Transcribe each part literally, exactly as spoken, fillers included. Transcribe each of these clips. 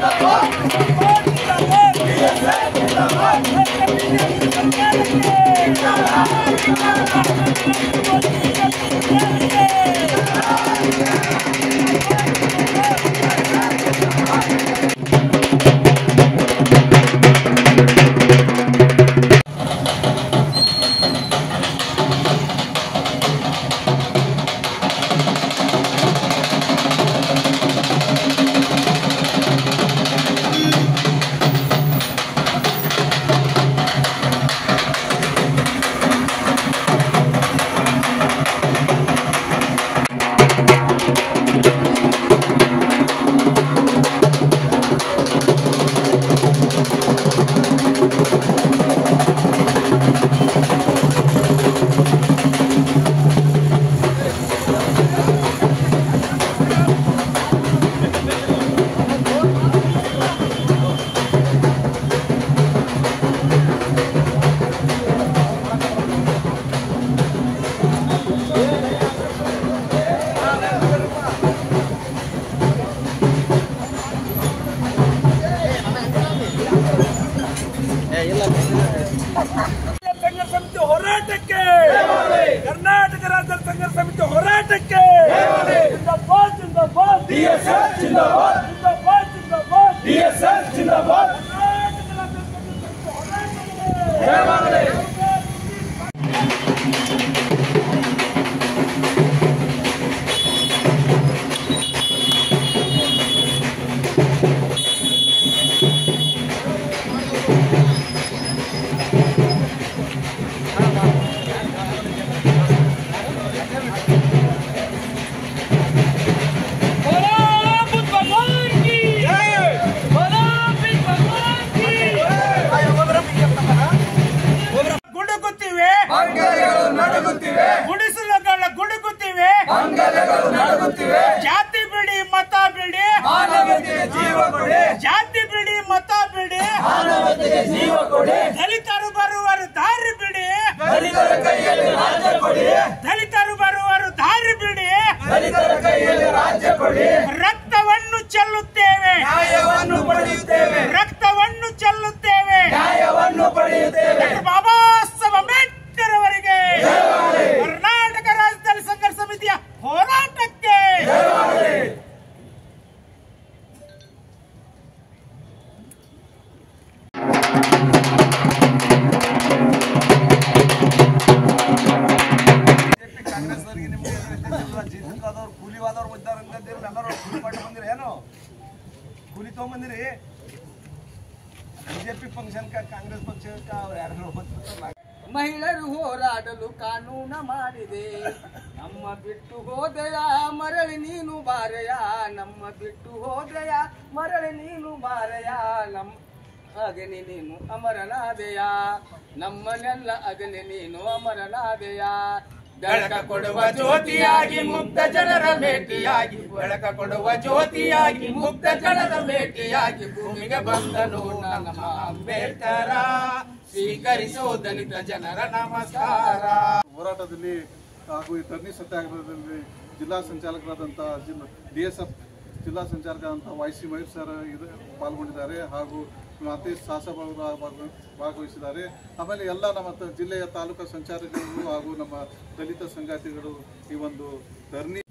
ಸಂಘರ್ಷ ಸಮಿತಿ ಹೋರಾಟಕ್ಕೆ ಕರ್ನಾಟಕ ರಾಜ್ಯ ಸಂಘರ್ಷ ಸಮಿತಿ ಹೋರಾಟಕ್ಕೆ ಜಿಂದಾಬಾದ್ ಜಿಂದಾಬಾದ್ ಡಿಎಸ್ಎಸ್ ಜಿಂದಾಬಾದ್ ಜಿಂದಾಬಾದ್ ಜಿಂದಾಬಾದ್ ಡಿಎಸ್ಎಸ್ ಜಿಂದಾಬಾದ್ ಕರ್ನಾಟಕ ರಾಜ್ಯ ಸಂಘರ್ಷ ಸಮಿತಿ ಹೋರಾಟಕ್ಕೆ ಗುಡಿಸಲುಗಳ ಗುಡುಗುತ್ತಿವೆ, ಜಾತಿ ಬಿಡಿ ಮತ ಬಿಡಿ, ಜಾತಿ ಬಿಡಿ ಮತ ಬಿಡಿ, ದಲಿತರು ಬರುವರು ದಾರಿ ಬಿಡಿ, ದಲಿತರು ಬರುವರು ದಾರಿ ಬಿಡಿ, ರಕ್ತವನ್ನು ಚೆಲ್ಲುತ್ತೇವೆ, ರಕ್ತವನ್ನು ಚೆಲ್ಲುತ್ತೇವೆ, ಬಾಬಾ ಸಾಹೇಬ್ ಅಂಬೇಡ್ಕರ್ ಅವರಿಗೆ ಕರ್ನಾಟಕ ರಾಜ್ಯದಲ್ಲಿ ಸಂಘರ್ಷ ಸಮಿತಿಯ ಹೋರಾಟಕ್ಕೆ ಕಾಂಗ್ರೆಸ್ನವರಿಗೆ ನಿಮ್ಗೆ ಜೀತಕಾದವ್ರು ಕೂಲಿವಾದವ್ರು ಬಂದಾರಂತ ಎಲ್ಲರೂ ಕೂಲಿ ಮಾಡಿ ಬಂದಿರಿ, ಏನು ಕೂಲಿ ತಗೊಂಬಂದಿರಿ. ಬಿಜೆಪಿ ಫಂಕ್ಷನ್ ಕಾಂಗ್ರೆಸ್ ಪಕ್ಷಕ್ಕೆ ಅವ್ರು ಯಾರು ಮಹಿಳೆಯರು ಹೋರಾಡಲು ಕಾನೂನು ಮಾಡಿದೆ, ನಮ್ಮ ಬಿಟ್ಟು ಹೋದೆಯ ಮರಳಿ ನೀನು ಬಾರೆಯ, ನಮ್ಮ ಬಿಟ್ಟು ಹೋದೆಯ ಮರಳಿ ನೀನು ಬಾರೆಯ, ನಮ್ಮ ಅಗನಿ ನೀನು ಅಮರನಾದೆಯ, ನಮ್ಮನ್ನೆಲ್ಲ ಅಗನಿ ನೀನು ಅಮರನಾದೆಯ. ಬೆಳಕ ಕೊಡುವ ಜ್ಯೋತಿಯಾಗಿ ಮುಕ್ತ ಜನರ ಭೇಟಿಯಾಗಿ, ಬೆಳಕ ಕೊಡುವ ಜ್ಯೋತಿಯಾಗಿ ಮುಕ್ತ ಜನರ ಭೇಟಿಯಾಗಿ, ಭೂಮಿಗೆ ಬಂದನು ನಮ್ಮ ಅಂಬೇಡ್ಕರ, ಸ್ವೀಕರಿಸೋ ದಲಿತ ಜನರ ನಮಸ್ಕಾರ. ಹೋರಾಟದಲ್ಲಿ ಹಾಗೂ ಈ ಧರಣಿ ಸತ್ಯಾಗ್ರಹದಲ್ಲಿ ಜಿಲ್ಲಾ ಸಂಚಾಲಕರಾದಂಥ ಜಿಲ್ಲಾ ಡಿ ಎಸ್ ಎಫ್ ಜಿಲ್ಲಾ ಸಂಚಾಲಕರಾದಂಥ ವೈ ಸಿ ಮಯೂರ್ ಸರ್ ಇದು ಪಾಲ್ಗೊಂಡಿದ್ದಾರೆ ಹಾಗೂ ಮಾತೇಶ್ ಸಾಸಬರು ಭಾಗವಹಿಸಿದ್ದಾರೆ. ಆಮೇಲೆ ಎಲ್ಲ ನಮ್ಮ ಜಿಲ್ಲೆಯ ತಾಲೂಕು ಸಂಚಾಲಕರು ಹಾಗೂ ನಮ್ಮ ದಲಿತ ಸಂಗಾತಿಗಳು ಈ ಒಂದು ಧರಣಿ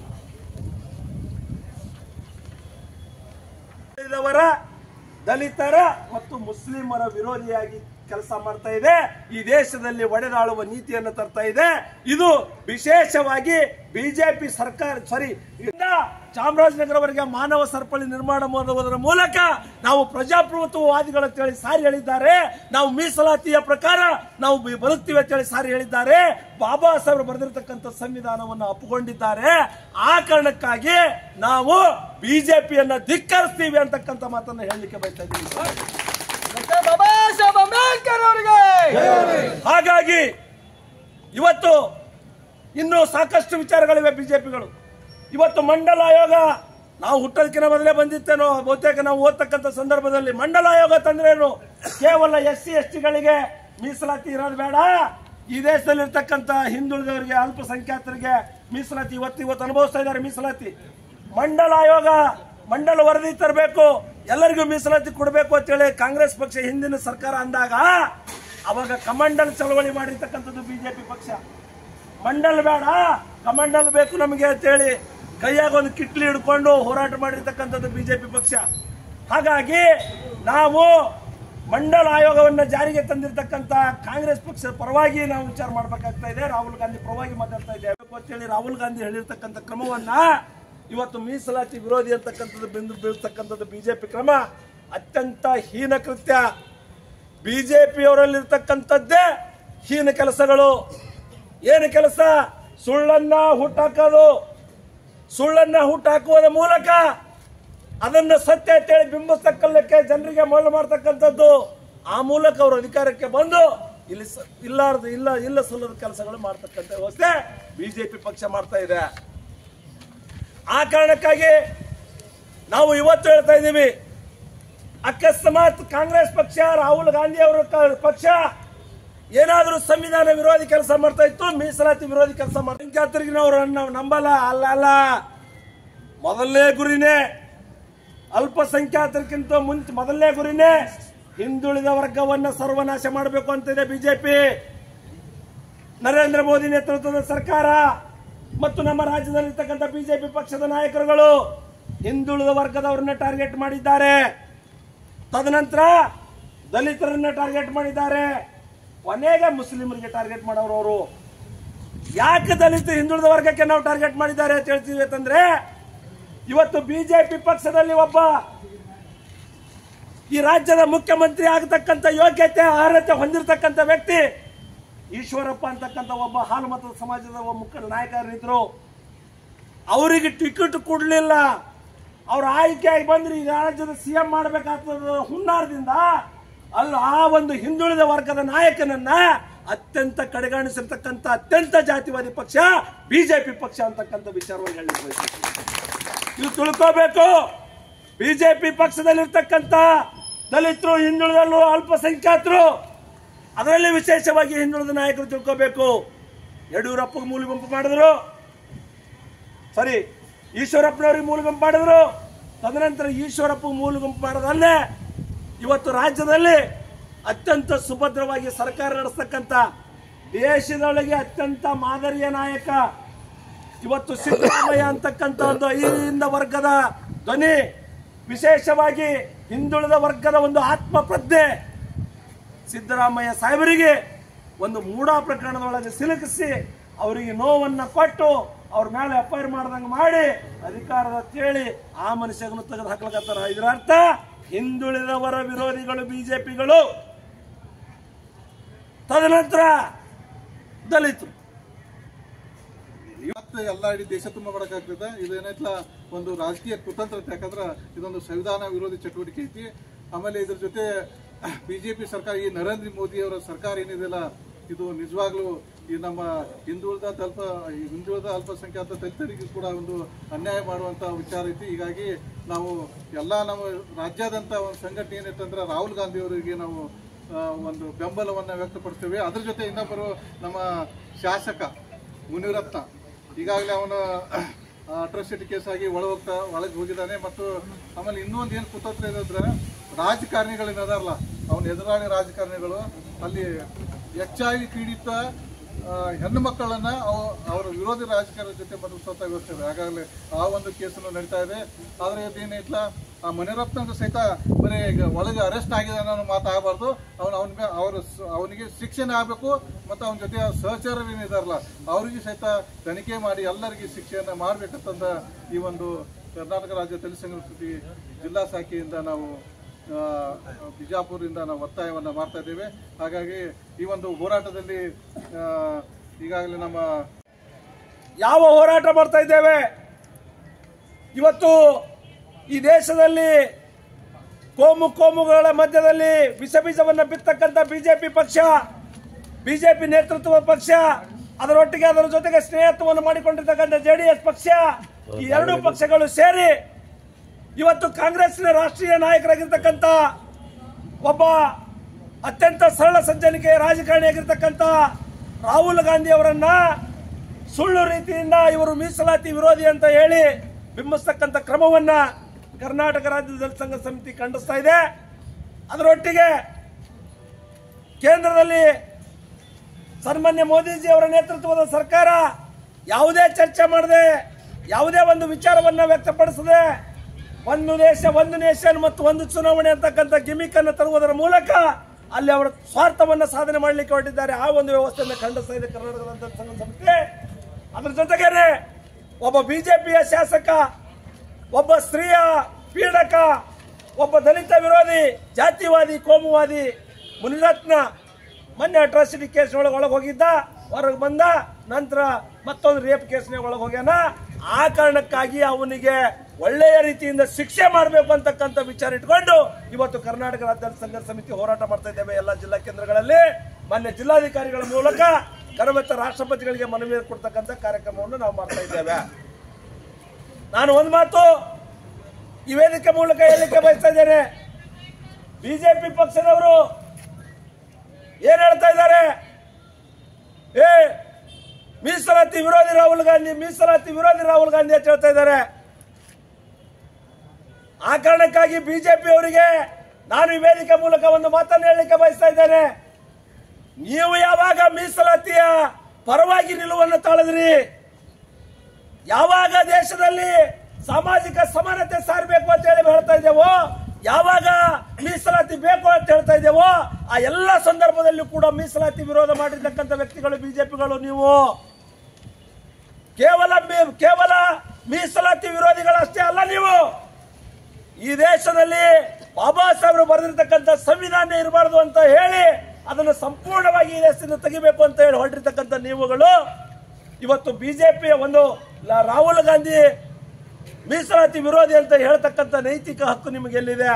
ದಲಿತರ ಮತ್ತು ಮುಸ್ಲಿಮರ ವಿರೋಧಿಯಾಗಿ ಕೆಲಸ ಮಾಡ್ತಾ ಇದೆ. ಈ ದೇಶದಲ್ಲಿ ಒಡೆದಾಳುವ ನೀತಿಯನ್ನು ತರ್ತಾ ಇದೆ. ಇದು ವಿಶೇಷವಾಗಿ ಬಿಜೆಪಿ ಸರ್ಕಾರ ಸಾರಿ ಚಾಮರಾಜನಗರವರೆಗೆ ಮಾನವ ಸರಪಳಿ ನಿರ್ಮಾಣ ಮಾಡುವುದರ ಮೂಲಕ ನಾವು ಪ್ರಜಾಪ್ರಭುತ್ವವಾದಿಗಳು ಅಂತೇಳಿ ಸಾರಿ ಹೇಳಿದ್ದಾರೆ. ನಾವು ಮೀಸಲಾತಿಯ ಪ್ರಕಾರ ನಾವು ಬದುಕ್ತೀವಿ ಅಂತೇಳಿ ಸಾರಿ ಹೇಳಿದ್ದಾರೆ. ಬಾಬಾ ಸಾಹೇಬರು ಬರೆದಿರತಕ್ಕಂಥ ಸಂವಿಧಾನವನ್ನು ಅಪ್ಪುಕೊಂಡಿದ್ದಾರೆ. ಆ ಕಾರಣಕ್ಕಾಗಿ ನಾವು ಬಿಜೆಪಿಯನ್ನ ಧಿಕ್ಕರಿಸ್ತೀವಿ ಅಂತಕ್ಕಂಥ ಮಾತನ್ನು ಹೇಳಲಿಕ್ಕೆ ಬಯಸ್ತಾ ಇದ್ದೀವಿ. ಬಾಬಾ ಸಾಹೇಬ್ ಅಂಬೇಡ್ಕರ್ ಅವರಿಗೆ ಹಾಗಾಗಿ ಇವತ್ತು ಇನ್ನೂ ಸಾಕಷ್ಟು ವಿಚಾರಗಳಿವೆ. ಬಿಜೆಪಿಗಳು ಇವತ್ತು ಮಂಡಲ ಆಯೋಗ ನಾವು ಹುಟ್ಟೋದಕ್ಕಿಂತ ಮೊದಲೇ ಬಂದಿತ್ತೇನೋ ಬಹುತೇಕ ನಾವು ಓದ್ತಕ್ಕಂಥ ಸಂದರ್ಭದಲ್ಲಿ ಮಂಡಲ ಆಯೋಗ ತಂದ್ರೇನು, ಕೇವಲ ಎಸ್ ಸಿ ಎಸ್ ಟಿಗಳಿಗೆ ಮೀಸಲಾತಿ ಇರೋದು ಬೇಡ, ಈ ದೇಶದಲ್ಲಿ ಇರ್ತಕ್ಕಂಥ ಹಿಂದುಳಿದವರಿಗೆ ಅಲ್ಪಸಂಖ್ಯಾತರಿಗೆ ಮೀಸಲಾತಿ ಇವತ್ತು ಇವತ್ತು ಅನುಭವಿಸ್ತಾ ಇದ್ದಾರೆ. ಮೀಸಲಾತಿ ಮಂಡಲ ಆಯೋಗ ಮಂಡಲ ವರದಿ ತರಬೇಕು, ಎಲ್ಲರಿಗೂ ಮೀಸಲಾತಿ ಕೊಡಬೇಕು ಅಂತೇಳಿ ಕಾಂಗ್ರೆಸ್ ಪಕ್ಷ ಹಿಂದಿನ ಸರ್ಕಾರ ಅಂದಾಗ ಅವಾಗ ಕಮಂಡಲ್ ಚಳವಳಿ ಮಾಡಿರ್ತಕ್ಕಂಥದ್ದು ಬಿಜೆಪಿ ಪಕ್ಷ. ಮಂಡಲ್ ಬೇಡ, ಕಮಂಡಲ್ ಬೇಕು ನಮಗೆ ಅಂತೇಳಿ ಕೈಯಾಗ ಒಂದು ಕಿಟ್ಲಿ ಹಿಡ್ಕೊಂಡು ಹೋರಾಟ ಮಾಡಿರ್ತಕ್ಕಂಥದ್ದು ಬಿಜೆಪಿ ಪಕ್ಷ. ಹಾಗಾಗಿ ನಾವು ಮಂಡಲ ಆಯೋಗವನ್ನು ಜಾರಿಗೆ ತಂದಿರತಕ್ಕಂತ ಕಾಂಗ್ರೆಸ್ ಪಕ್ಷದ ಪರವಾಗಿ ನಾವು ವಿಚಾರ ಮಾಡಬೇಕಾಗ್ತಾ ಇದೆ. ರಾಹುಲ್ ಗಾಂಧಿ ಪರವಾಗಿ ಮಾತಾಡ್ತಾ ಇದ್ದೇವೆ ಅಂತೇಳಿ ರಾಹುಲ್ ಗಾಂಧಿ ಹೇಳಿರ್ತಕ್ಕಂಥ ಕ್ರಮವನ್ನ ಇವತ್ತು ಮೀಸಲಾತಿ ವಿರೋಧಿ ಅಂತಕ್ಕಂಥದ್ದು ಬಿಂದು ಬೀಳ್ತಕ್ಕಂಥದ್ದು ಬಿಜೆಪಿ ಕ್ರಮ ಅತ್ಯಂತ ಹೀನ ಕೃತ್ಯ. ಬಿಜೆಪಿಯವರಲ್ಲಿರ್ತಕ್ಕಂಥದ್ದೇ ಹೀನ ಕೆಲಸಗಳು. ಏನು ಕೆಲಸ? ಸುಳ್ಳನ್ನ ಹುಟ್ಟಾಕೋದು, ಸುಳ್ಳನ್ನ ಹುಟ್ಟಾಕುವುದರ ಮೂಲಕ ಅದನ್ನ ಸತ್ಯ ಅಂತೇಳಿ ಬಿಂಬಿಸ್ತಕ್ಕಲ್ಲಕ್ಕೆ ಜನರಿಗೆ ಮರಳು ಮಾಡ್ತಕ್ಕಂಥದ್ದು. ಆ ಮೂಲಕ ಅವರು ಅಧಿಕಾರಕ್ಕೆ ಬಂದು ಇಲ್ಲಿ ಇಲ್ಲಾರ್ದು ಇಲ್ಲ ಇಲ್ಲ ಸಲ್ಲದ ಕೆಲಸಗಳು ಮಾಡ್ತಕ್ಕಂಥ ವ್ಯವಸ್ಥೆ ಬಿಜೆಪಿ ಪಕ್ಷ ಮಾಡ್ತಾ ಇದೆ. ಆ ಕಾರಣಕ್ಕಾಗಿ ನಾವು ಇವತ್ತು ಹೇಳ್ತಾ ಇದ್ದೀವಿ, ಅಕಸ್ಮಾತ್ ಕಾಂಗ್ರೆಸ್ ಪಕ್ಷ ರಾಹುಲ್ ಗಾಂಧಿ ಅವರ ಪಕ್ಷ ಏನಾದರೂ ಸಂವಿಧಾನ ವಿರೋಧಿ ಕೆಲಸ ಮಾಡ್ತಾ ಇತ್ತು, ಮೀಸಲಾತಿ ವಿರೋಧಿ ಕೆಲಸ ಮಾಡ್ತಾ ಸಂಖ್ಯಾತರಿಗೆ ನಾವು ನಂಬಲ್ಲ. ಅಲ್ಲ ಅಲ್ಲ, ಮೊದಲನೇ ಗುರಿನೇ ಅಲ್ಪಸಂಖ್ಯಾತರಿಗಿಂತ ಮುಂಚೆ ಮೊದಲನೇ ಗುರಿನೇ ಹಿಂದುಳಿದ ವರ್ಗವನ್ನ ಸರ್ವನಾಶ ಮಾಡಬೇಕು ಅಂತಿದೆ ಬಿಜೆಪಿ. ನರೇಂದ್ರ ಮೋದಿ ನೇತೃತ್ವದ ಸರ್ಕಾರ ಮತ್ತು ನಮ್ಮ ರಾಜ್ಯದಲ್ಲಿರ್ತಕ್ಕಂಥ ಬಿಜೆಪಿ ಪಕ್ಷದ ನಾಯಕರುಗಳು ಹಿಂದುಳಿದ ವರ್ಗದವರನ್ನ ಟಾರ್ಗೆಟ್ ಮಾಡಿದ್ದಾರೆ. ತದನಂತರ ದಲಿತರನ್ನ ಟಾರ್ಗೆಟ್ ಮಾಡಿದ್ದಾರೆ. ಕೊನೆಗೆ ಮುಸ್ಲಿಮರಿಗೆ ಟಾರ್ಗೆಟ್ ಮಾಡೋರು ಅವರು. ಯಾಕೆ ದಲಿತ ಹಿಂದುಳಿದ ವರ್ಗಕ್ಕೆ ನಾವು ಟಾರ್ಗೆಟ್ ಮಾಡಿದ್ದಾರೆ ಅಂತ ಹೇಳ್ತೀವಿ ಅಂತಂದ್ರೆ, ಇವತ್ತು ಬಿಜೆಪಿ ಪಕ್ಷದಲ್ಲಿ ಒಬ್ಬ ಈ ರಾಜ್ಯದ ಮುಖ್ಯಮಂತ್ರಿ ಆಗತಕ್ಕಂಥ ಯೋಗ್ಯತೆ ಅರ್ಹತೆ ಹೊಂದಿರತಕ್ಕಂಥ ವ್ಯಕ್ತಿ ಈಶ್ವರಪ್ಪ ಅಂತಕ್ಕಂಥ ಒಬ್ಬ ಹಾಲು ಮತದ ಸಮಾಜದ ಒಬ್ಬ ಮುಖ್ಯ ನಾಯಕರಿದ್ರು. ಅವರಿಗೆ ಟಿಕೆಟ್ ಕೊಡ್ಲಿಲ್ಲ. ಅವ್ರ ಆಯ್ಕೆಯಾಗಿ ಬಂದ್ರೆ ಈ ರಾಜ್ಯದ ಸಿಎಂ ಮಾಡಬೇಕಾಗ್ತದ ಹುನ್ನಾರದಿಂದ ಅಲ್ಲ ಆ ಒಂದು ಹಿಂದುಳಿದ ವರ್ಗದ ನಾಯಕನನ್ನ ಅತ್ಯಂತ ಕಡೆಗಾಣಿಸಿರ್ತಕ್ಕಂಥ ಅತ್ಯಂತ ಜಾತಿವಾದಿ ಪಕ್ಷ ಬಿಜೆಪಿ ಪಕ್ಷ ಅಂತಕ್ಕಂಥ ವಿಚಾರವನ್ನು ಹೇಳಿದ್ರು. ಇದು ತಿಳ್ಕೋಬೇಕು. ಬಿಜೆಪಿ ಪಕ್ಷದಲ್ಲಿರ್ತಕ್ಕಂಥ ದಲಿತರು, ಹಿಂದುಳಿದವರು, ಅಲ್ಪಸಂಖ್ಯಾತರು, ಅದರಲ್ಲಿ ವಿಶೇಷವಾಗಿ ಹಿಂದುಳಿದ ನಾಯಕರು ತಿಳ್ಕೋಬೇಕು. ಯಡಿಯೂರಪ್ಪಗೆ ಮೂಲ ಗುಂಪು ಮಾಡಿದ್ರು, ಸರಿ ಈಶ್ವರಪ್ಪನವ್ರಿಗೆ ಮೂಲ ಗುಂಪು ಮಾಡಿದ್ರು. ತದನಂತರ ಈಶ್ವರಪ್ಪ ಮೂಲ ಗುಂಪು ಮಾಡೋದಲ್ಲೇ ಇವತ್ತು ರಾಜ್ಯದಲ್ಲಿ ಅತ್ಯಂತ ಸುಭದ್ರವಾಗಿ ಸರ್ಕಾರ ನಡೆಸ್ತಕ್ಕಂಥ ದೇಶದೊಳಗೆ ಅತ್ಯಂತ ಮಾದರಿಯ ನಾಯಕ ಇವತ್ತು ಸಿದ್ದರಾಮಯ್ಯ ಅಂತಕ್ಕಂಥ ಒಂದು ಹಿಂದ ವರ್ಗದ ಧ್ವನಿ, ವಿಶೇಷವಾಗಿ ಹಿಂದುಳಿದ ವರ್ಗದ ಒಂದು ಆತ್ಮ ಪ್ರಜ್ಞೆ ಸಿದ್ದರಾಮಯ್ಯ ಸಾಹೇಬರಿಗೆ ಒಂದು ಮೂಢ ಪ್ರಕರಣದೊಳಗೆ ಸಿಲುಕಿಸಿ ಅವರಿಗೆ ನೋವನ್ನ ಕೊಟ್ಟು ಅವ್ರ ಮೇಲೆ ಎಫ್ಐಆರ್ ಮಾಡ್ದಂಗೆ ಮಾಡಿ ಅಧಿಕಾರದ ಕೇಳಿ ಆ ಮನುಷ್ಯಗನ್ನು ತೆಗೆದು ಹಾಕ್ಲಕತ್ತಾರ. ಇದರ ಅರ್ಥ ಹಿಂದುಳಿದವರ ವಿರೋಧಿಗಳು ಬಿಜೆಪಿಗಳು, ತದನಂತರ ದಲಿತರು. ಇವತ್ತು ಎಲ್ಲ ಇಡೀ ದೇಶ ತುಂಬ ಬಡಕಾಗ್ತದೆ. ಇದೇನೈತಲ್ಲ ಒಂದು ರಾಜಕೀಯ ಕುತಂತ್ರ. ಯಾಕಂದ್ರೆ ಇದೊಂದು ಸಂವಿಧಾನ ವಿರೋಧಿ ಚಟುವಟಿಕೆ ಐತಿ. ಆಮೇಲೆ ಇದ್ರ ಜೊತೆ ಬಿಜೆಪಿ ಸರ್ಕಾರ, ಈ ನರೇಂದ್ರ ಮೋದಿ ಅವರ ಸರ್ಕಾರ ಏನಿದೆಯಲ್ಲ, ಇದು ನಿಜವಾಗ್ಲೂ ಈ ನಮ್ಮ ಹಿಂದುಳಿದ ಅಲ್ಪ ಹಿಂದುಳಿದ ಅಲ್ಪಸಂಖ್ಯಾತ ದಲಿತರಿಗೂ ಕೂಡ ಒಂದು ಅನ್ಯಾಯ ಮಾಡುವಂತ ವಿಚಾರ ಐತಿ. ಹೀಗಾಗಿ ನಾವು ಎಲ್ಲ ನಮ್ಮ ರಾಜ್ಯಾದ್ಯಂತ ಒಂದು ಸಂಘಟನೆ ಏನೈತಂದ್ರೆ ರಾಹುಲ್ ಗಾಂಧಿ ಅವರಿಗೆ ನಾವು ಒಂದು ಬೆಂಬಲವನ್ನು ವ್ಯಕ್ತಪಡಿಸ್ತೇವೆ. ಅದ್ರ ಜೊತೆ ಇನ್ನೊಬ್ಬರು ನಮ್ಮ ಶಾಸಕ ಮುನಿರತ್ನ ಈಗಾಗಲೇ ಅವನು ಅಟ್ರಾಸಿಟಿ ಕೇಸ್ ಆಗಿ ಒಳ ಹೋಗ್ತಾ ಒಳಗೆ ಹೋಗಿದ್ದಾನೆ. ಮತ್ತು ಆಮೇಲೆ ಇನ್ನೊಂದು ಏನು ಕುತಂತ್ರ ಇದೆ ಅಂದ್ರೆ, ರಾಜಕಾರಣಿಗಳೇನದಾರಲ್ಲ ಅವನ ಎದುರಾಳಿ ರಾಜಕಾರಣಿಗಳು ಅಲ್ಲಿ ಹೆಚ್ಚಾಗಿ ಪೀಡಿತ ಹೆಣ್ಣು ಮಕ್ಕಳನ್ನ ಅವರ ವಿರೋಧಿ ರಾಜಕಾರಣದ ಜೊತೆ ಬದಲಿಸುವಂತ ವ್ಯವಸ್ಥೆ ಇದೆ. ಹಾಗಾಗಲೇ ಆ ಒಂದು ಕೇಸನ್ನು ನಡೀತಾ ಇದೆ. ಆದ್ರೆ ಇದೇನಿಲ್ಲ, ಆ ಮುನಿರತ್ನ ಸಹಿತ ಬರೀ ಈಗ ಒಳಗೆ ಅರೆಸ್ಟ್ ಆಗಿದೆ ಅನ್ನೋ ಮಾತಾಗಬಾರ್ದು. ಅವನು ಅವನ ಅವರು ಅವನಿಗೆ ಶಿಕ್ಷೆನೇ ಆಗಬೇಕು. ಮತ್ತು ಅವನ ಜೊತೆ ಸಹಚರರು ಏನಿದಾರಲ್ಲ ಅವರಿಗೆ ಸಹಿತ ತನಿಖೆ ಮಾಡಿ ಎಲ್ಲರಿಗೆ ಶಿಕ್ಷೆಯನ್ನು ಮಾಡಬೇಕಂತಂದ ಈ ಒಂದು ಕರ್ನಾಟಕ ರಾಜ್ಯ ದಲಿತ ಸಂಘರ್ಷ ಜಿಲ್ಲಾ ಶಾಖೆಯಿಂದ ನಾವು ಬಿಜಾಪುರದಿಂದ ನಾವು ಒತ್ತಾಯವನ್ನು ಮಾಡ್ತಾ ಇದ್ದೇವೆ. ಹಾಗಾಗಿ ಈ ಒಂದು ಹೋರಾಟದಲ್ಲಿ ಈಗಾಗಲೇ ನಮ್ಮ ಯಾವ ಹೋರಾಟ ಮಾಡ್ತಾ ಇದ್ದೇವೆ, ಇವತ್ತು ಈ ದೇಶದಲ್ಲಿ ಕೋಮು ಕೋಮುಗಳ ಮಧ್ಯದಲ್ಲಿ ವಿಷ ಬೀಜವನ್ನು ಬಿತ್ತಕ್ಕಂಥ ಬಿಜೆಪಿ ಪಕ್ಷ, ಬಿಜೆಪಿ ನೇತೃತ್ವದ ಪಕ್ಷ, ಅದರೊಟ್ಟಿಗೆ ಅದರ ಜೊತೆಗೆ ಸ್ನೇಹತ್ವವನ್ನು ಮಾಡಿಕೊಂಡಿರ್ತಕ್ಕಂಥ ಜೆಡಿಎಸ್ ಪಕ್ಷ, ಈ ಎರಡೂ ಪಕ್ಷಗಳು ಸೇರಿ ಇವತ್ತು ಕಾಂಗ್ರೆಸ್ನ ರಾಷ್ಟ್ರೀಯ ನಾಯಕರಾಗಿರ್ತಕ್ಕಂಥ ಒಬ್ಬ ಅತ್ಯಂತ ಸರಳ ಸಜ್ಜನಿಕೆ ರಾಜಕಾರಣಿಯಾಗಿರ್ತಕ್ಕಂಥ ರಾಹುಲ್ ಗಾಂಧಿ ಅವರನ್ನ ಸುಳ್ಳು ರೀತಿಯಿಂದ ಇವರು ಮೀಸಲಾತಿ ವಿರೋಧಿ ಅಂತ ಹೇಳಿ ಬಿಂಬಿಸ್ತಕ್ಕಂಥ ಕ್ರಮವನ್ನ ಕರ್ನಾಟಕ ರಾಜ್ಯ ದಲಿತ ಸಂಘ ಸಮಿತಿ ಖಂಡಿಸ್ತಾ ಇದೆ. ಅದರೊಟ್ಟಿಗೆ ಕೇಂದ್ರದಲ್ಲಿ ಸನ್ಮಾನ್ಯ ಮೋದಿಜಿ ಅವರ ನೇತೃತ್ವದ ಸರ್ಕಾರ ಯಾವುದೇ ಚರ್ಚೆ ಮಾಡದೆ, ಯಾವುದೇ ಒಂದು ವಿಚಾರವನ್ನ ವ್ಯಕ್ತಪಡಿಸದೆ, ಒಂದು ದೇಶ ಒಂದು ನೇಷನ್ ಮತ್ತು ಒಂದು ಚುನಾವಣೆ ಅಂತಕ್ಕಂಥ ಗಿಮಿಕ್ ಅನ್ನು ತರುವುದರ ಮೂಲಕ ಅಲ್ಲಿ ಅವರ ಸ್ವಾರ್ಥವನ್ನ ಸಾಧನೆ ಮಾಡಲಿಕ್ಕೆ ಹೊರಟಿದ್ದಾರೆ. ಆ ಒಂದು ವ್ಯವಸ್ಥೆಯನ್ನು ಖಂಡಿಸ್ತಾ ಇದೆ ಕರ್ನಾಟಕ ರಾಜ್ಯ ದಲಿತ ಸಂಘ ಸಮಿತಿ. ಅದರ ಜೊತೆಗೇನೆ ಒಬ್ಬ ಬಿಜೆಪಿಯ ಶಾಸಕ, ಒಬ್ಬ ಸ್ತ್ರೀಯ ಪೀಡಕ, ಒಬ್ಬ ದಲಿತ ವಿರೋಧಿ, ಜಾತಿವಾದಿ, ಕೋಮುವಾದಿ ಮುನಿರತ್ನ ಮೊನ್ನೆ ಅಟ್ರಾಸಿಟಿ ಕೇಸ್ ಒಳಗೆ ಒಳಗೆ ಹೋಗಿದ್ದ, ಹೊರಗೆ ಬಂದ ನಂತರ ಮತ್ತೊಂದು ರೇಪ್ ಕೇಸ್ನ ಒಳಗೆ ಹೋಗ್ಯಾನ. ಆ ಕಾರಣಕ್ಕಾಗಿ ಅವನಿಗೆ ಒಳ್ಳೆಯ ರೀತಿಯಿಂದ ಶಿಕ್ಷೆ ಮಾಡಬೇಕು ಅಂತಕ್ಕಂಥ ವಿಚಾರ ಇಟ್ಕೊಂಡು ಇವತ್ತು ಕರ್ನಾಟಕ ರಾಜ್ಯ ಸಂಘ ಸಮಿತಿ ಹೋರಾಟ ಮಾಡ್ತಾ ಇದ್ದೇವೆ ಎಲ್ಲ ಜಿಲ್ಲಾ ಕೇಂದ್ರಗಳಲ್ಲಿ. ಮಾನ್ಯ ಜಿಲ್ಲಾಧಿಕಾರಿಗಳ ಮೂಲಕ ಕರಮೆತ್ತ ರಾಷ್ಟ್ರಪತಿಗಳಿಗೆ ಮನವಿ ಕೊಡ್ತಕ್ಕಂಥ ಕಾರ್ಯಕ್ರಮವನ್ನು ನಾವು ಮಾಡ್ತಾ ಇದ್ದೇವೆ. ನಾನು ಒಂದು ಮಾತು ಈ ವೇದಿಕೆ ಮೂಲಕ ಹೇಳಲಿಕ್ಕೆ ಬಯಸ್ತಾ ಇದ್ದೇನೆ. ಬಿಜೆಪಿ ಪಕ್ಷದವರು ಏನ್ ಹೇಳ್ತಾ ಇದ್ದಾರೆ? ಏ ಮೀಸಲಾತಿ ವಿರೋಧಿ ರಾಹುಲ್ ಗಾಂಧಿ, ಮೀಸಲಾತಿ ವಿರೋಧಿ ರಾಹುಲ್ ಗಾಂಧಿ ಅಂತ ಹೇಳ್ತಾ ಇದ್ದಾರೆ. ಆ ಕಾರಣಕ್ಕಾಗಿ ಬಿಜೆಪಿ ಅವರಿಗೆ ನಾನು ಈ ವೇದಿಕೆ ಮೂಲಕ ಒಂದು ಮಾತನ್ನು ಹೇಳಲಿಕ್ಕೆ ಬಯಸ್ತಾ ಇದ್ದೇನೆ. ನೀವು ಯಾವಾಗ ಮೀಸಲಾತಿಯ ಪರವಾಗಿ ನಿಲುವನ್ನು ತಾಳಿದ್ರಿ, ಯಾವಾಗ ದೇಶದಲ್ಲಿ ಸಾಮಾಜಿಕ ಸಮಾನತೆ ಸಾರಬೇಕು ಅಂತ ಹೇಳಿ ಹೇಳ್ತಾ ಇದ್ದೇವೋ, ಯಾವಾಗ ಮೀಸಲಾತಿ ಬೇಕು ಅಂತ ಹೇಳ್ತಾ ಇದ್ದೇವೋ, ಆ ಎಲ್ಲ ಸಂದರ್ಭದಲ್ಲೂ ಕೂಡ ಮೀಸಲಾತಿ ವಿರೋಧ ಮಾಡಿರ್ತಕ್ಕಂಥ ವ್ಯಕ್ತಿಗಳು ಬಿಜೆಪಿಗಳು. ನೀವು ಕೇವಲ ಕೇವಲ ಮೀಸಲಾತಿ ವಿರೋಧಿಗಳಷ್ಟೇ ಅಲ್ಲ, ನೀವು ಈ ದೇಶದಲ್ಲಿ ಬಾಬಾ ಸಾಹೇಬರು ಬರೆದಿರ್ತಕ್ಕಂಥ ಸಂವಿಧಾನ ಇರಬಾರ್ದು ಅಂತ ಹೇಳಿ ಅದನ್ನು ಸಂಪೂರ್ಣವಾಗಿ ಈ ದೇಶದಿಂದ ತೆಗಿಬೇಕು ಅಂತ ಹೇಳಿ ಹೊರಟಿರ್ತಕ್ಕಂಥ ನೀವುಗಳು ಇವತ್ತು ಬಿಜೆಪಿಯ ಒಂದು ರಾಹುಲ್ ಗಾಂಧಿ ಮೀಸಲಾತಿ ವಿರೋಧಿ ಅಂತ ಹೇಳ್ತಕ್ಕಂಥ ನೈತಿಕ ಹಕ್ಕು ನಿಮಗೆ ಎಲ್ಲಿದೆ?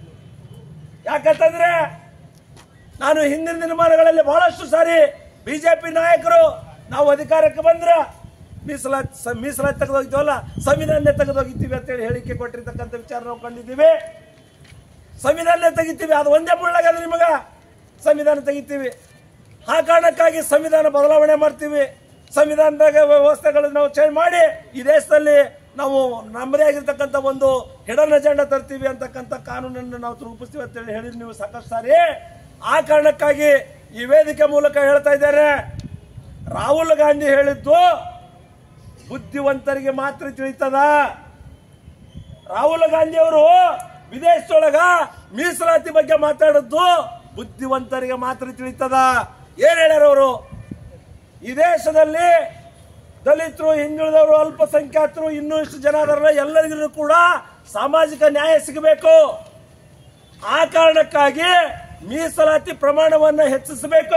ಯಾಕಂತಂದ್ರೆ ನಾನು ಹಿಂದಿನ ದಿನಮಾನಗಳಲ್ಲಿ ಬಹಳಷ್ಟು ಸಾರಿ ಬಿಜೆಪಿ ನಾಯಕರು ನಾವು ಅಧಿಕಾರಕ್ಕೆ ಬಂದ್ರೆ ಮೀಸಲಾತಿ ಮೀಸಲಾತಿ ತೆಗೆದೋಗಿದ್ದೀವಲ್ಲ, ಸಂವಿಧಾನ ತೆಗೆದೋಗಿದ್ದೀವಿ ಅಂತ ಹೇಳಿ ಹೇಳಿಕೆ ಕೊಟ್ಟಿರ್ತಕ್ಕಂಥ ವಿಚಾರ ನಾವು ಕಂಡಿದ್ದೀವಿ. ಸಂವಿಧಾನ ತೆಗಿತೀವಿ, ಅದು ಒಂದೇ ಮುಳ್ಳಾಗದ ನಿಮಗ ಸಂವಿಧಾನ ತೆಗಿತೀವಿ. ಆ ಕಾರಣಕ್ಕಾಗಿ ಸಂವಿಧಾನ ಬದಲಾವಣೆ ಮಾಡ್ತೀವಿ, ಸಂವಿಧಾನದಾಗ ವ್ಯವಸ್ಥೆಗಳನ್ನು ನಾವು ಚೇಂಜ್ ಮಾಡಿ ಈ ದೇಶದಲ್ಲಿ ನಾವು ನಮ್ಮದೇ ಆಗಿರ್ತಕ್ಕಂಥ ಒಂದು ಹಿಡನ್ ಅಜೆಂಡಾ ತರ್ತೀವಿ ಅಂತಕ್ಕಂಥ ಕಾನೂನನ್ನು ನಾವು ರೂಪಿಸ್ತೀವಿ ಅಂತ ಹೇಳಿ ಹೇಳಿದ್ರಿ ನೀವು ಸಾಕಷ್ಟು ಸಾರಿ. ಆ ಕಾರಣಕ್ಕಾಗಿ ಈ ವೇದಿಕೆ ಮೂಲಕ ಹೇಳ್ತಾ ಇದ್ದಾರೆ, ರಾಹುಲ್ ಗಾಂಧಿ ಹೇಳಿದ್ದು ಬುದ್ಧಿವಂತರಿಗೆ ಮಾತ್ರ ತಿಳಿತದ. ರಾಹುಲ್ ಗಾಂಧಿ ಅವರು ವಿದೇಶದೊಳಗ ಮೀಸಲಾತಿ ಬಗ್ಗೆ ಮಾತಾಡದ್ದು ಬುದ್ಧಿವಂತರಿಗೆ ಮಾತ್ರ ತಿಳಿತದ. ಏನ್ ಹೇಳ್ಯಾರ ಅವರು? ಈ ದೇಶದಲ್ಲಿ ದಲಿತರು, ಹಿಂದುಳಿದವರು, ಅಲ್ಪಸಂಖ್ಯಾತರು, ಇನ್ನೂ ಇಷ್ಟು ಜನ ಅದರ ಎಲ್ಲರಿಗೂ ಕೂಡ ಸಾಮಾಜಿಕ ನ್ಯಾಯ ಸಿಗಬೇಕು. ಆ ಕಾರಣಕ್ಕಾಗಿ ಮೀಸಲಾತಿ ಪ್ರಮಾಣವನ್ನು ಹೆಚ್ಚಿಸಬೇಕು.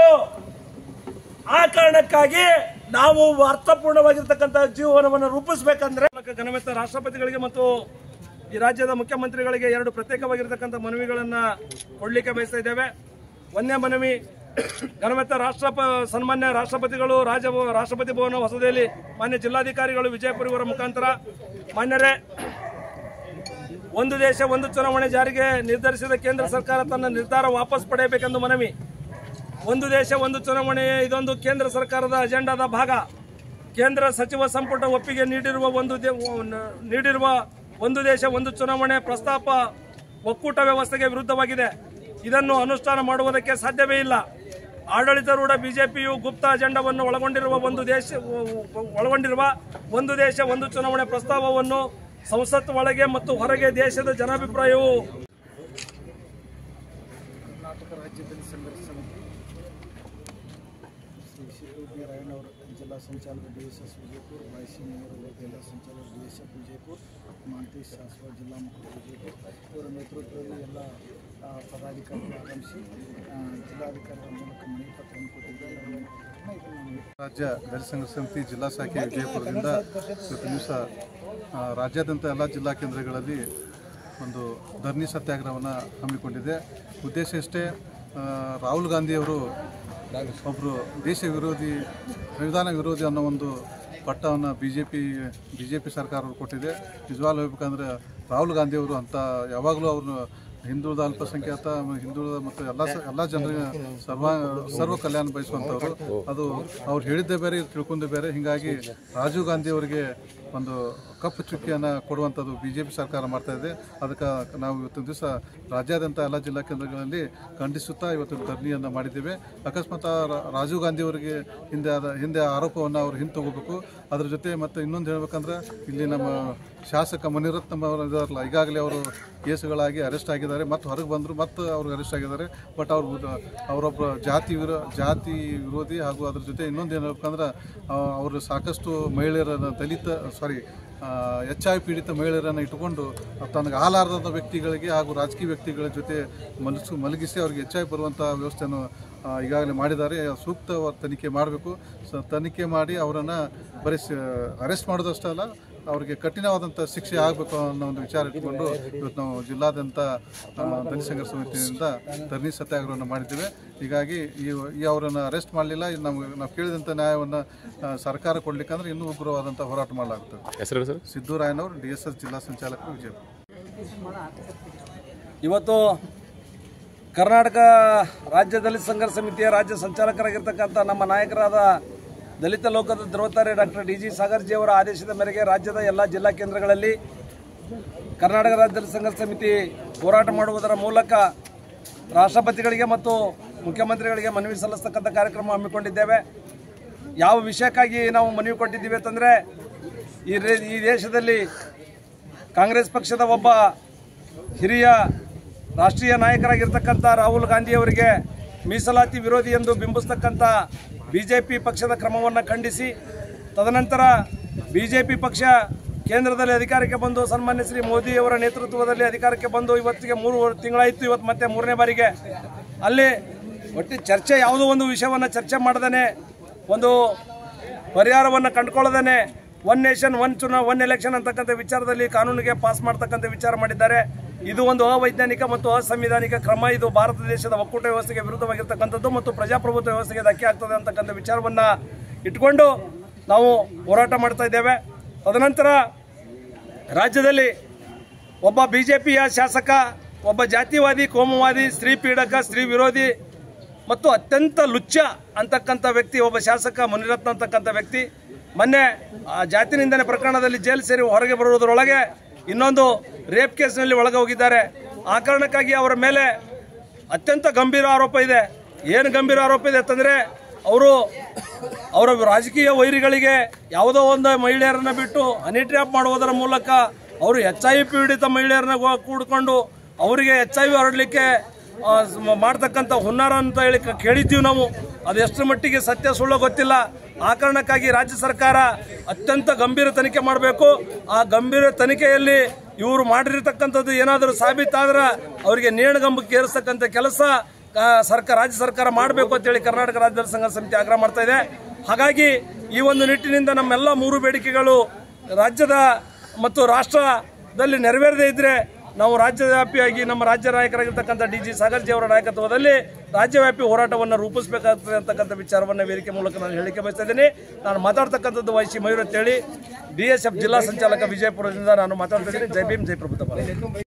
ಆ ಕಾರಣಕ್ಕಾಗಿ ನಾವು ಅರ್ಥಪೂರ್ಣವಾಗಿರ್ತಕ್ಕಂಥ ಜೀವನವನ್ನು ರೂಪಿಸಬೇಕಂದ್ರೆ ಘನಮೆತ್ತ ರಾಷ್ಟ್ರಪತಿಗಳಿಗೆ ಮತ್ತು ಈ ರಾಜ್ಯದ ಮುಖ್ಯಮಂತ್ರಿಗಳಿಗೆ ಎರಡು ಪ್ರತ್ಯೇಕವಾಗಿರ್ತಕ್ಕಂಥ ಮನವಿಗಳನ್ನ ಕೊಡ್ಲಿಕ್ಕೆ ಬಯಸ್ತಾ ಇದ್ದೇವೆ. ಒಂದನೇ ಮನವಿ, ಘನಮೆತ್ತ ರಾಷ್ಟ್ರಪ ಸನ್ಮಾನ್ಯ ರಾಷ್ಟ್ರಪತಿಗಳು ರಾಜ ರಾಷ್ಟ್ರಪತಿ ಭವನ ಹೊಸದೆಯಲ್ಲಿ ಮಾನ್ಯ ಜಿಲ್ಲಾಧಿಕಾರಿಗಳು ವಿಜಯಪುರ ಇವರ ಮುಖಾಂತರ ಮಾನ್ಯರೇ, ಒಂದು ದೇಶ ಒಂದು ಚುನಾವಣೆ ಜಾರಿಗೆ ನಿರ್ಧರಿಸಿದ ಕೇಂದ್ರ ಸರ್ಕಾರ ತನ್ನ ನಿರ್ಧಾರ ವಾಪಸ್ ಪಡೆಯಬೇಕೆಂದು ಮನವಿ. ಒಂದು ದೇಶ ಒಂದು ಚುನಾವಣೆ ಇದೊಂದು ಕೇಂದ್ರ ಸರ್ಕಾರದ ಅಜೆಂಡಾದ ಭಾಗ. ಕೇಂದ್ರ ಸಚಿವ ಸಂಪುಟ ಒಪ್ಪಿಗೆ ನೀಡಿರುವ ಒಂದು ನೀಡಿರುವ ಒಂದು ದೇಶ ಒಂದು ಚುನಾವಣೆ ಪ್ರಸ್ತಾಪ ಒಕ್ಕೂಟ ವ್ಯವಸ್ಥೆಗೆ ವಿರುದ್ಧವಾಗಿದೆ. ಇದನ್ನು ಅನುಷ್ಠಾನ ಮಾಡುವುದಕ್ಕೆ ಸಾಧ್ಯವೇ ಇಲ್ಲ. ಆಡಳಿತಾರೂಢ ಬಿಜೆಪಿಯು ಗುಪ್ತ ಅಜೆಂಡಾವನ್ನು ಒಳಗೊಂಡಿರುವ ಒಂದು ದೇಶ ಒಳಗೊಂಡಿರುವ ಒಂದು ದೇಶ ಒಂದು ಚುನಾವಣೆ ಪ್ರಸ್ತಾವವನ್ನು ಸಂಸತ್ ಒಳಗೆ ಮತ್ತು ಹೊರಗೆ ದೇಶದ ಜನಾಭಿಪ್ರಾಯವು ಕರ್ನಾಟಕ ರಾಜ್ಯದಲ್ಲಿ ಸಂಘರ್ಷ ಸಮಿತಿ ಶ್ರೀ ಶಿವರುದ್ರಿ ರಾಯಣ್ಣವರು ಜಿಲ್ಲಾ ಸಂಚಾಲಕ D S S Vijayapura, YC Mayur ಜಿಲ್ಲಾ ಸಂಚಾಲಕ D S F Vijayapura, Mantesh ಶಾಸಕ ಜಿಲ್ಲಾ ಮುಖಂಡ ವಿಜಯಪುರ ಇವರ ನೇತೃತ್ವದಲ್ಲಿ ಎಲ್ಲ ಪದಾಧಿಕಾರಿಗಳು ಆಗಮಿಸಿ ಜಿಲ್ಲಾಧಿಕಾರಿಗಳ ಮೂಲಕ ಮನವಿ ಪತ್ರವನ್ನು ಕೊಟ್ಟಿದ್ದಾರೆ. ರಾಜ್ಯ ದಲಿತ ಸಂಘರ್ಷ ಸಮಿತಿ ಜಿಲ್ಲಾ ಶಾಖೆ ವಿಜಯಪುರದಿಂದ ಇವತ್ತು ದಿವಸ ರಾಜ್ಯಾದ್ಯಂತ ಎಲ್ಲ ಜಿಲ್ಲಾ ಕೇಂದ್ರಗಳಲ್ಲಿ ಒಂದು ಧರಣಿ ಸತ್ಯಾಗ್ರಹವನ್ನು ಹಮ್ಮಿಕೊಂಡಿದೆ. ಉದ್ದೇಶ ಇಷ್ಟೇ, ರಾಹುಲ್ ಗಾಂಧಿಯವರು ಒಬ್ಬರು ದೇಶ ವಿರೋಧಿ, ಸಂವಿಧಾನ ವಿರೋಧಿ ಅನ್ನೋ ಒಂದು ಪಟ್ಟವನ್ನು B J P B J P ಸರ್ಕಾರ ಕೊಟ್ಟಿದೆ. ನಿಜವಾಗ್ಲೂ ಹೇಳ್ಬೇಕಂದ್ರೆ ರಾಹುಲ್ ಗಾಂಧಿಯವರು ಅಂತ ಯಾವಾಗಲೂ ಅವ್ರನ್ನ ಹಿಂದುಳಿದ ಅಲ್ಪಸಂಖ್ಯಾತ ಹಿಂದುಳಿದ ಮತ್ತು ಎಲ್ಲ ಎಲ್ಲ ಜನರಿಗೆ ಸರ್ವ ಸರ್ವ ಕಲ್ಯಾಣ ಬಯಸುವಂಥವ್ರು. ಅದು ಅವ್ರು ಹೇಳಿದ್ದೇ ಬೇರೆ, ತಿಳ್ಕೊಂಡೇ ಬೇರೆ. ಹೀಗಾಗಿ ರಾಜೀವ್ ಗಾಂಧಿ ಅವರಿಗೆ ಒಂದು ಕಪ್ಪು ಚುಕ್ಕಿಯನ್ನು ಕೊಡುವಂಥದ್ದು ಬಿ ಜೆ ಪಿ ಸರ್ಕಾರ ಮಾಡ್ತಾ ಇದೆ. ಅದಕ್ಕೆ ನಾವು ಇವತ್ತಿನ ದಿವಸ ರಾಜ್ಯಾದ್ಯಂತ ಎಲ್ಲ ಜಿಲ್ಲಾ ಕೇಂದ್ರಗಳಲ್ಲಿ ಖಂಡಿಸುತ್ತಾ ಇವತ್ತು ಧರಣಿಯನ್ನು ಮಾಡಿದ್ದೇವೆ. ಅಕಸ್ಮಾತ್ ರಾಜೀವ್ ಗಾಂಧಿ ಅವರಿಗೆ ಹಿಂದೆ ಆದ ಹಿಂದೆ ಆರೋಪವನ್ನು ಅವರು ಹಿಂತಗೋಬೇಕು. ಅದ್ರ ಜೊತೆ ಮತ್ತು ಇನ್ನೊಂದು ಹೇಳ್ಬೇಕಂದ್ರೆ ಇಲ್ಲಿ ನಮ್ಮ ಶಾಸಕ ಮುನಿರತ್ನಂ ಅವರು ಇದಾರಲ್ಲ, ಈಗಾಗಲೇ ಅವರು ಕೇಸುಗಳಾಗಿ ಅರೆಸ್ಟ್ ಆಗಿದ್ದಾರೆ, ಮತ್ತು ಹೊರಗೆ ಬಂದರು ಮತ್ತು ಅವ್ರಿಗೆ ಅರೆಸ್ಟ್ ಆಗಿದ್ದಾರೆ. ಬಟ್ ಅವರು ಅವರೊಬ್ಬ ಜಾತಿ ವಿರೋ ಜಾತಿ ವಿರೋಧಿ ಹಾಗೂ ಅದ್ರ ಜೊತೆ ಇನ್ನೊಂದು ಏನು ಹೇಳ್ಬೇಕಂದ್ರೆ ಅವರು ಸಾಕಷ್ಟು ಮಹಿಳೆಯರನ್ನು ದಲಿತ ಸಾರಿ ಎಚ್ ಐ ಪೀಡಿತ ಮಹಿಳೆಯರನ್ನು ಇಟ್ಟುಕೊಂಡು ತನಗೆ ಹಾಲಾರದ ವ್ಯಕ್ತಿಗಳಿಗೆ ಹಾಗೂ ರಾಜಕೀಯ ವ್ಯಕ್ತಿಗಳ ಜೊತೆ ಮಲಸು ಮಲಗಿಸಿ ಅವ್ರಿಗೆ ಎಚ್ ಐ ಬರುವಂಥ ವ್ಯವಸ್ಥೆಯನ್ನು ಈಗಾಗಲೇ ಮಾಡಿದ್ದಾರೆ. ಸೂಕ್ತ ತನಿಖೆ ಮಾಡಬೇಕು. ಸ ತನಿಖೆ ಮಾಡಿ ಅವರನ್ನು ಬರೀ ಅರೆಸ್ಟ್ ಮಾಡೋದಷ್ಟೇ ಅಲ್ಲ, ಅವರಿಗೆ ಕಠಿಣವಾದಂಥ ಶಿಕ್ಷೆ ಆಗಬೇಕು ಅನ್ನೋ ಒಂದು ವಿಚಾರ ಇಟ್ಕೊಂಡು ಇವತ್ತು ನಾವು ಜಿಲ್ಲಾದ್ಯಂತ ದಲಿತ ಸಂಘರ್ಷ ಸಮಿತಿಯಿಂದ ಧರಣಿ ಸತ್ಯಾಗ್ರಹವನ್ನು ಮಾಡಿದ್ದೇವೆ. ಹೀಗಾಗಿ ಈ ಈ ಅವರನ್ನು ಅರೆಸ್ಟ್ ಮಾಡಲಿಲ್ಲ, ನಮಗೆ ನಾವು ಕೇಳಿದಂಥ ನ್ಯಾಯವನ್ನು ಸರ್ಕಾರ ಕೊಡಲಿಕ್ಕಂದ್ರೆ ಇನ್ನೂ ಉಗ್ರವಾದಂಥ ಹೋರಾಟ ಮಾಡಲಾಗ್ತದೆ. ಹೆಸರು ಸರ್ ಸಿದ್ದೂರಾಯನವರು, ಡಿ ಎಸ್ ಎಸ್ ಜಿಲ್ಲಾ ಸಂಚಾಲಕರು, ವಿಜಯಪುರ. ಇವತ್ತು ಕರ್ನಾಟಕ ರಾಜ್ಯ ದಲಿತ ಸಂಘರ್ಷ ಸಮಿತಿಯ ರಾಜ್ಯ ಸಂಚಾಲಕರಾಗಿರ್ತಕ್ಕಂಥ ನಮ್ಮ ನಾಯಕರಾದ ದಲಿತ ಲೋಕದ ಧ್ರುವತಾರೆ ಡಾಕ್ಟರ್ ಡಿ ಜಿ ಸಾಗರ್ಜಿ ಅವರ ಆದೇಶದ ಮೇರೆಗೆ ರಾಜ್ಯದ ಎಲ್ಲ ಜಿಲ್ಲಾ ಕೇಂದ್ರಗಳಲ್ಲಿ ಕರ್ನಾಟಕ ರಾಜ್ಯ ದಲಿತ ಸಂಘರ್ಷ ಸಮಿತಿ ಹೋರಾಟ ಮಾಡುವುದರ ಮೂಲಕ ರಾಷ್ಟ್ರಪತಿಗಳಿಗೆ ಮತ್ತು ಮುಖ್ಯಮಂತ್ರಿಗಳಿಗೆ ಮನವಿ ಸಲ್ಲಿಸತಕ್ಕಂಥ ಕಾರ್ಯಕ್ರಮ ಹಮ್ಮಿಕೊಂಡಿದ್ದೇವೆ. ಯಾವ ವಿಷಯಕ್ಕಾಗಿ ನಾವು ಮನವಿ ಕೊಟ್ಟಿದ್ದೀವಿ ಅಂತಂದರೆ, ಈ ಈ ದೇಶದಲ್ಲಿ ಕಾಂಗ್ರೆಸ್ ಪಕ್ಷದ ಒಬ್ಬ ಹಿರಿಯ ರಾಷ್ಟ್ರೀಯ ನಾಯಕರಾಗಿರ್ತಕ್ಕಂಥ ರಾಹುಲ್ ಗಾಂಧಿಯವರಿಗೆ ಮೀಸಲಾತಿ ವಿರೋಧಿ ಎಂದು ಬಿಂಬಿಸ್ತಕ್ಕಂಥ ಬಿ ಜೆ ಪಿ ಪಕ್ಷದ ಕ್ರಮವನ್ನು ಖಂಡಿಸಿ, ತದನಂತರ ಬಿ ಜೆ ಪಿ ಪಕ್ಷ ಕೇಂದ್ರದಲ್ಲಿ ಅಧಿಕಾರಕ್ಕೆ ಬಂದು ಸನ್ಮಾನ್ಯ ಶ್ರೀ ಮೋದಿಯವರ ನೇತೃತ್ವದಲ್ಲಿ ಅಧಿಕಾರಕ್ಕೆ ಬಂದು ಇವತ್ತಿಗೆ ಮೂರು ತಿಂಗಳಾಯಿತು. ಇವತ್ತು ಮತ್ತೆ ಮೂರನೇ ಬಾರಿಗೆ ಅಲ್ಲಿ ಒಟ್ಟು ಚರ್ಚೆ ಯಾವುದೋ ಒಂದು ವಿಷಯವನ್ನು ಚರ್ಚೆ ಮಾಡದೇ, ಒಂದು ಪರಿಹಾರವನ್ನು ಕಂಡುಕೊಳ್ಳದೇ ಒನ್ ನೇಷನ್ ಒನ್ ಚುನಾ ಒನ್ ಎಲೆಕ್ಷನ್ ಅಂತಕ್ಕಂಥ ವಿಚಾರದಲ್ಲಿ ಕಾನೂನಿಗೆ ಪಾಸ್ ಮಾಡ್ತಕ್ಕಂಥ ವಿಚಾರ ಮಾಡಿದ್ದಾರೆ. ಇದು ಒಂದು ಅವೈಜ್ಞಾನಿಕ ಮತ್ತು ಅಸಂವಿಧಾನಿಕ ಕ್ರಮ. ಇದು ಭಾರತ ದೇಶದ ಒಕ್ಕೂಟ ವ್ಯವಸ್ಥೆಗೆ ವಿರುದ್ಧವಾಗಿರ್ತಕ್ಕಂಥದ್ದು ಮತ್ತು ಪ್ರಜಾಪ್ರಭುತ್ವ ವ್ಯವಸ್ಥೆಗೆ ಧಕ್ಕೆ ಆಗ್ತದೆ ಅಂತಕ್ಕಂಥ ವಿಚಾರವನ್ನು ಇಟ್ಕೊಂಡು ನಾವು ಹೋರಾಟ ಮಾಡ್ತಾ ಇದ್ದೇವೆ. ತದನಂತರ ರಾಜ್ಯದಲ್ಲಿ ಒಬ್ಬ ಬಿ ಜೆ ಪಿಯ ಶಾಸಕ, ಒಬ್ಬ ಜಾತಿವಾದಿ, ಕೋಮುವಾದಿ, ಸ್ತ್ರೀ ಪೀಡಕ, ಸ್ತ್ರೀ ವಿರೋಧಿ ಮತ್ತು ಅತ್ಯಂತ ಲುಚ್ಚ ಅಂತಕ್ಕಂಥ ವ್ಯಕ್ತಿ ಒಬ್ಬ ಶಾಸಕ ಮುನಿರತ್ನ ಅಂತಕ್ಕಂಥ ವ್ಯಕ್ತಿ ಮೊನ್ನೆ ಜಾತಿ ನಿಂದನೆ ಪ್ರಕರಣದಲ್ಲಿ ಜೈಲು ಸೇರಿ ಹೊರಗೆ ಬರುವುದರೊಳಗೆ ಇನ್ನೊಂದು ರೇಪ್ ಕೇಸ್ನಲ್ಲಿ ಒಳಗೆ ಹೋಗಿದ್ದಾರೆ. ಆ ಕಾರಣಕ್ಕಾಗಿ ಅವರ ಮೇಲೆ ಅತ್ಯಂತ ಗಂಭೀರ ಆರೋಪ ಇದೆ. ಏನು ಗಂಭೀರ ಆರೋಪ ಇದೆ ಅಂತಂದರೆ, ಅವರು ಅವರ ರಾಜಕೀಯ ವೈರಿಗಳಿಗೆ ಯಾವುದೋ ಒಂದು ಮಹಿಳೆಯರನ್ನು ಬಿಟ್ಟು ಹನಿ ಟ್ರ್ಯಾಪ್ ಮಾಡುವುದರ ಮೂಲಕ ಅವರು ಎಚ್ ಐ ವಿ ಪೀಡಿತ ಮಹಿಳೆಯರನ್ನ ಕೂಡಿಕೊಂಡು ಅವರಿಗೆ ಎಚ್ ಐ ವಿ ಹರಡಲಿಕ್ಕೆ ಮಾಡ್ತಕ್ಕಂಥ ಹುನ್ನಾರ ಅಂತ ಹೇಳಿ ಕೇಳಿದ್ದೀವಿ ನಾವು. ಅದು ಎಷ್ಟು ಮಟ್ಟಿಗೆ ಸತ್ಯ ಸುಳ್ಳು ಗೊತ್ತಿಲ್ಲ. ಆ ಕಾರಣಕ್ಕಾಗಿ ರಾಜ್ಯ ಸರ್ಕಾರ ಅತ್ಯಂತ ಗಂಭೀರ ತನಿಖೆ ಮಾಡಬೇಕು. ಆ ಗಂಭೀರ ತನಿಖೆಯಲ್ಲಿ ಇವರು ಮಾಡಿರ್ತಕ್ಕಂಥದ್ದು ಏನಾದರೂ ಸಾಬೀತಾದ್ರೆ ಅವರಿಗೆ ನೇಣುಗಂಬಕ್ಕೆ ಏರಿಸ್ತಕ್ಕಂಥ ಕೆಲಸ ಸರ್ಕಾರ ರಾಜ್ಯ ಸರ್ಕಾರ ಮಾಡಬೇಕು ಅಂತೇಳಿ ಕರ್ನಾಟಕ ರಾಜ್ಯ ದಲಿತ ಸಂಘರ್ಷ ಸಮಿತಿ ಆಗ್ರಹ ಮಾಡ್ತಾ ಇದೆ. ಹಾಗಾಗಿ ಈ ಒಂದು ನಿಟ್ಟಿನಿಂದ ನಮ್ಮೆಲ್ಲ ಮೂರು ಬೇಡಿಕೆಗಳು ರಾಜ್ಯದ ಮತ್ತು ರಾಷ್ಟ್ರದಲ್ಲಿ ನೆರವೇರದೇ ಇದ್ದರೆ ನಾವು ರಾಜ್ಯವ್ಯಾಪಿಯಾಗಿ ನಮ್ಮ ರಾಜ್ಯ ನಾಯಕರಾಗಿರ್ತಕ್ಕಂಥ ಡಿ ಜಿ ಸಾಗರ್ಜಿ ಅವರ ನಾಯಕತ್ವದಲ್ಲಿ ರಾಜ್ಯವ್ಯಾಪಿ ಹೋರಾಟವನ್ನು ರೂಪಿಸಬೇಕಾಗ್ತದೆ ಅಂತಕ್ಕಂಥ ವಿಚಾರವನ್ನು ವೇದಿಕೆ ಮೂಲಕ ನಾನು ಹೇಳಿಕೆ ಬಯಸ್ತಾ ಇದ್ದೀನಿ. ನಾನು ಮಾತಾಡ್ತಕ್ಕಂಥದ್ದು ವೈ ಸಿ ಮಯೂರ್ ಅಂತೇಳಿ ಡಿ ಎಸ್ ಎಫ್ ಜಿಲ್ಲಾ ಸಂಚಾಲಕ ವಿಜಯಪುರದಿಂದ ನಾನು ಮಾತಾಡ್ತಾ ಇದ್ದೀನಿ. ಜೈ ಭೀಮ್, ಜೈ ಪ್ರಭುತ್ವ.